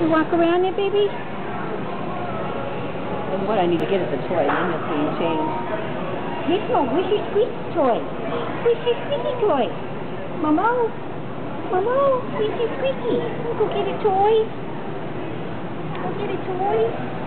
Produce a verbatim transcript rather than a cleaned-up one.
You walk around there, baby? And what I need to get is a toy, then it's being changed. Gizmo, where's your squeaky toy? Where's your squeaky toy? Momo? Momo, where's your squeaky? Go get a toy. Go get a toy.